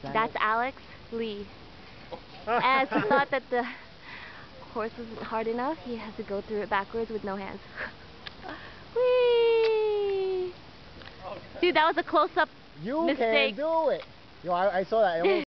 That's Alex Lee. As he thought that the horse wasn't hard enough, he has to go through it backwards with no hands. Whee! Dude, that was a close-up mistake. You can do it. Yo, I saw that.